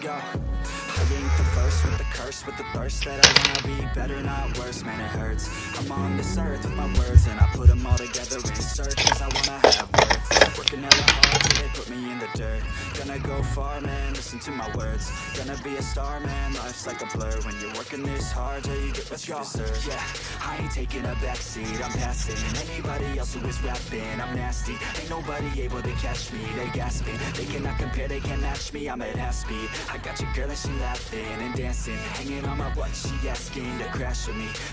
go. I ain't the first with the curse, with the thirst that I wanna be better, not worse. Man, it hurts. I'm on this earth with my words, and I put them all together in search, cause I wanna have worth. Working hella hard till they put me in the dirt. Gonna go far, man, listen to my words. Gonna be a star, man, life's like a blur. When you're working this hard, yeah, you get what you deserve. Yeah, I ain't taking a backseat, I'm passing anybody else who is rapping. I'm nasty, ain't nobody able to catch me. They gasping, they cannot compare, they can't match me. I'm at half speed, I got your girl and she laughing and dancing, hanging on my butt, she asking to crash with me.